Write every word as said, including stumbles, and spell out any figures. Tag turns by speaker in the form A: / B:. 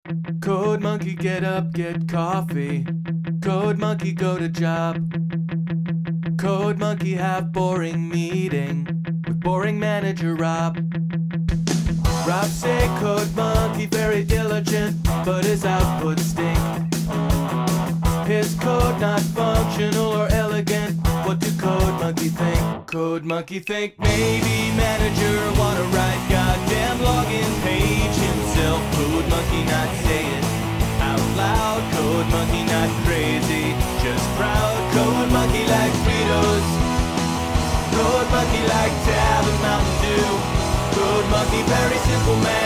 A: Code Monkey get up, get coffee. Code Monkey go to job. Code Monkey have boring meeting with boring manager Rob. Rob say Code Monkey very diligent, but his output stink. His code not functional or elegant. What do Code Monkey think? Code Monkey think maybe manager wanna write goddamn login page himself. Code Monkey not say it out loud. Code Monkey not crazy, just proud. Code Monkey like Fritos. Code Monkey like Tab and Mountain Dew. Code Monkey very simple man.